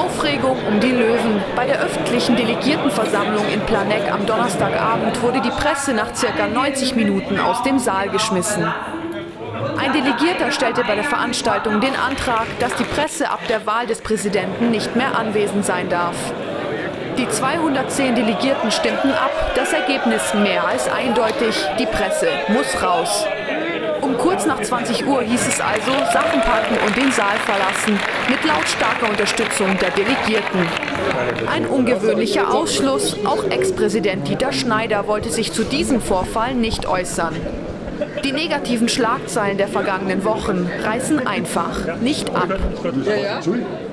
Aufregung um die Löwen. Bei der öffentlichen Delegiertenversammlung in Planegg am Donnerstagabend wurde die Presse nach ca. 90 Minuten aus dem Saal geschmissen. Ein Delegierter stellte bei der Veranstaltung den Antrag, dass die Presse ab der Wahl des Präsidenten nicht mehr anwesend sein darf. Die 210 Delegierten stimmten ab, das Ergebnis mehr als eindeutig, die Presse muss raus. Um kurz nach 20 Uhr hieß es also, Sachen packen und den Saal verlassen, mit lautstarker Unterstützung der Delegierten. Ein ungewöhnlicher Ausschluss, auch Ex-Präsident Dieter Schneider wollte sich zu diesem Vorfall nicht äußern. Die negativen Schlagzeilen der vergangenen Wochen reißen einfach nicht ab.